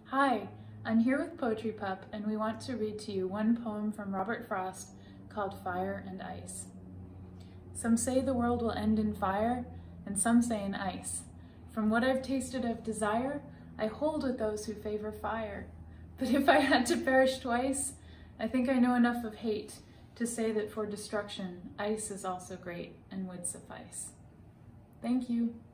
Hi, I'm here with Poetry Pup, and we want to read to you one poem from Robert Frost called Fire and Ice. Some say the world will end in fire, and some say in ice. From what I've tasted of desire, I hold with those who favor fire. But if I had to perish twice, I think I know enough of hate to say that for destruction, ice is also great and would suffice. Thank you.